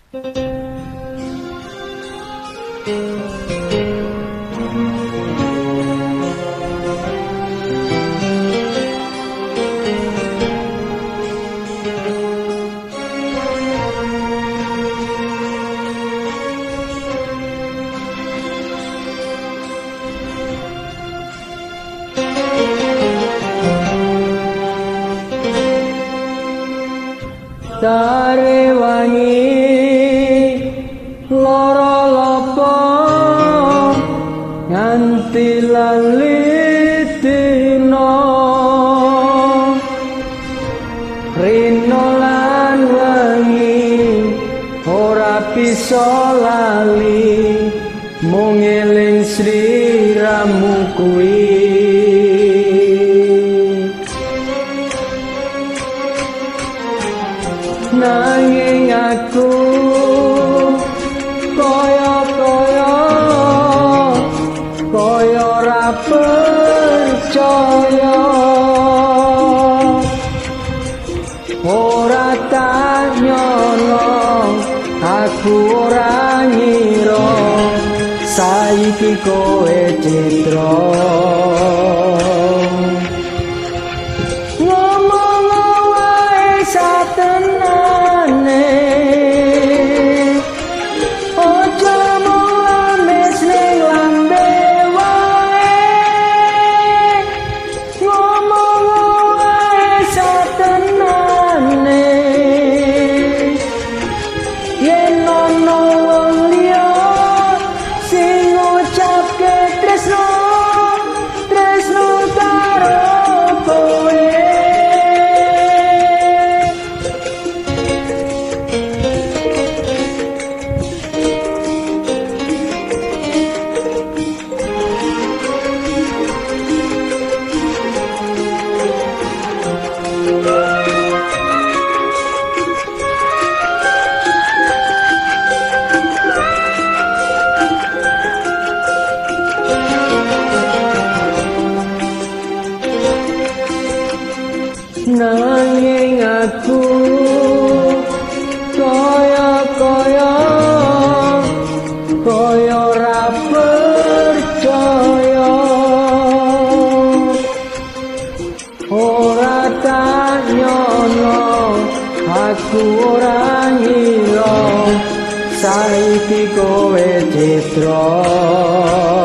Sare wangi lara lopo nganti lali dina rino lan wangi ora bisa lali mung eling sliramu kuwi. Nanging aku kaya ora percaya, ora tak nyono, aku ora ngira saiki kowe citra. Nanging aku kaya ora percaya, ora tak nyono, aku ora ngira saiki kowe citra.